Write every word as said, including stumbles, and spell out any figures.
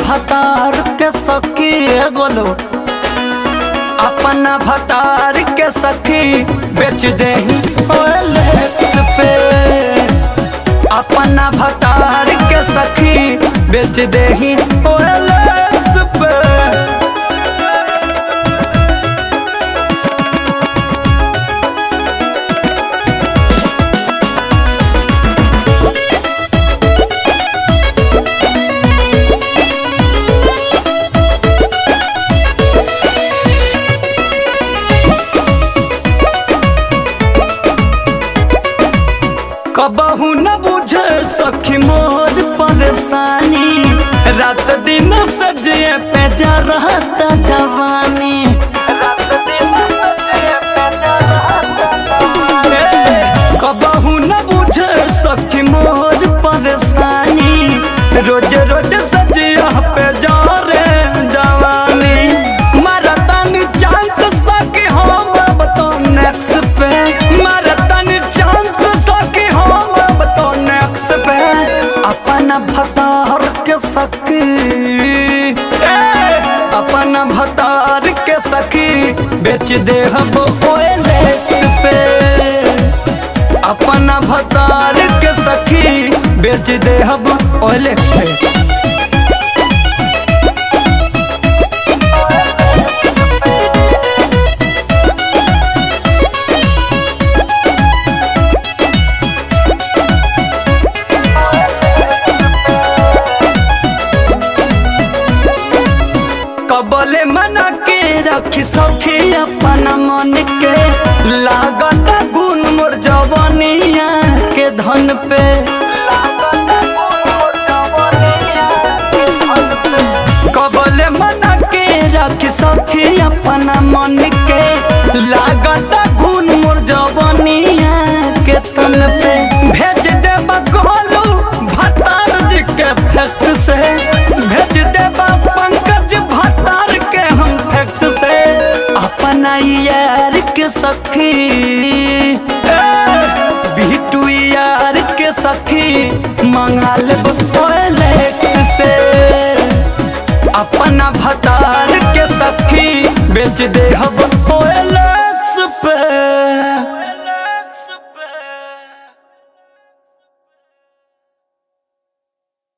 भतार के सखी गोलो अपना भतार के सखी बेच दे पे अपना भतार के सखी बेच दे पे। कबहू न बुझे सखी मोर परेशानी, रात दिन सजिए पे जा रहता जवानी। रात दिन सजिए पे जा रहता जवानी। कबहू न बुझे सखी मोर परेशानी, रोज रोज सजिया पे जा रे जवानी। मारता नी चांस सखी हम अब तो नेक्स्ट पे, मारता नी चांस अपना भतार के सखी अपना भतार के सखी बेच दे हम पे। अपना भतार के सखी बेच दे हम पे। कबले मना के रखी सखी अपना मन के, लागत गुण मोर जवानिया के धन पे। कबले मना के रखी सखी अपना मन के, लागत गुण मोर जवानिया के धन पे। भेज दे बकोलू भतार जी के फैक्स से, भेज दे पंकज भतार के हम फैक्स से। अपना यार के सखी बिटू यार के सखी मंगा ले से। अपना भतार के सखी बेच दे हम